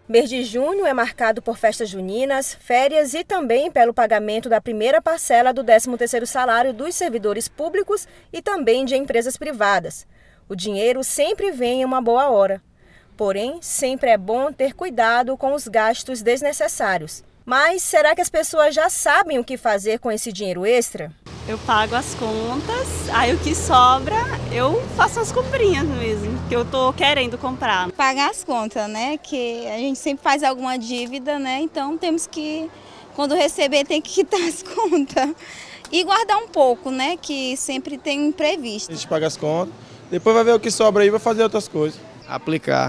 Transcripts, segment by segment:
Mês de junho é marcado por festas juninas, férias e também pelo pagamento da primeira parcela do 13º salário dos servidores públicos e também de empresas privadas. O dinheiro sempre vem em uma boa hora. Porém, sempre é bom ter cuidado com os gastos desnecessários. Mas será que as pessoas já sabem o que fazer com esse dinheiro extra? Eu pago as contas, aí o que sobra eu faço as comprinhas mesmo, que eu tô querendo comprar. Pagar as contas, né? Que a gente sempre faz alguma dívida, né? Então temos que, quando receber, tem que quitar as contas. E guardar um pouco, né? Que sempre tem um imprevisto. A gente paga as contas, depois vai ver o que sobra aí e vai fazer outras coisas. Aplicar,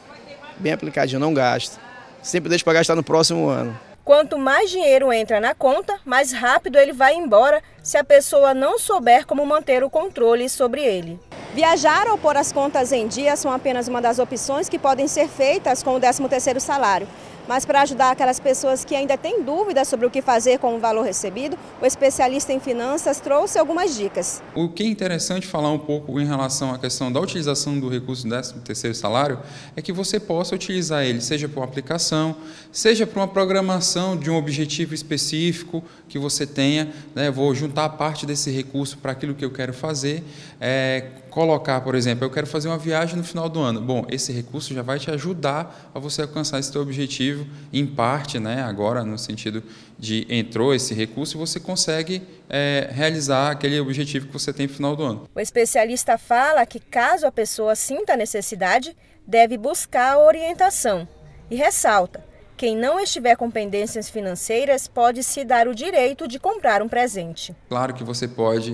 bem aplicadinho, não gasto. Sempre deixo para gastar no próximo ano. Quanto mais dinheiro entra na conta, mais rápido ele vai embora se a pessoa não souber como manter o controle sobre ele. Viajar ou pôr as contas em dia são apenas uma das opções que podem ser feitas com o 13º salário. Mas para ajudar aquelas pessoas que ainda têm dúvidas sobre o que fazer com o valor recebido, o especialista em finanças trouxe algumas dicas. O que é interessante falar um pouco em relação à questão da utilização do recurso do 13º salário é que você possa utilizar ele, seja para uma aplicação, seja para uma programação de um objetivo específico que você tenha, né? Vou juntar parte desse recurso para aquilo que eu quero fazer, colocar, por exemplo, eu quero fazer uma viagem no final do ano. Bom, esse recurso já vai te ajudar a você alcançar esse teu objetivo, em parte, né, agora no sentido de entrou esse recurso e você consegue realizar aquele objetivo que você tem no final do ano. O especialista fala que caso a pessoa sinta necessidade, deve buscar a orientação e ressalta: quem não estiver com pendências financeiras pode se dar o direito de comprar um presente. Claro que você pode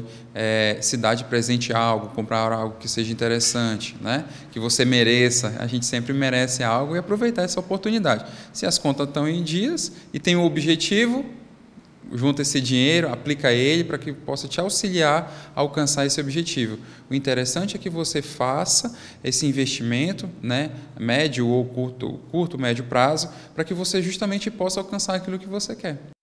se dar de presente algo, comprar algo que seja interessante, né? Que você mereça. A gente sempre merece algo e aproveitar essa oportunidade. Se as contas estão em dias e tem um objetivo, junta esse dinheiro, aplica ele para que possa te auxiliar a alcançar esse objetivo. O interessante é que você faça esse investimento, né, médio ou curto, médio prazo, para que você justamente possa alcançar aquilo que você quer.